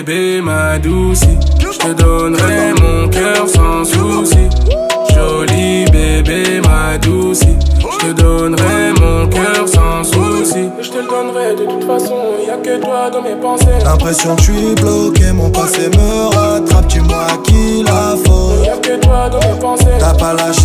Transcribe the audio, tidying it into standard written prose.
bébé ma douce, je te donnerai mon cœur sans souci. Joli bébé ma douce, je te donnerai mon cœur sans souci. Je te le donnerai de toute façon, y'a que toi dans mes pensées. L'impression que je suis bloqué, mon passé me rattrape, dis-moi à qui la faute. Y'a que toi dans mes pensées. T'as pas lâché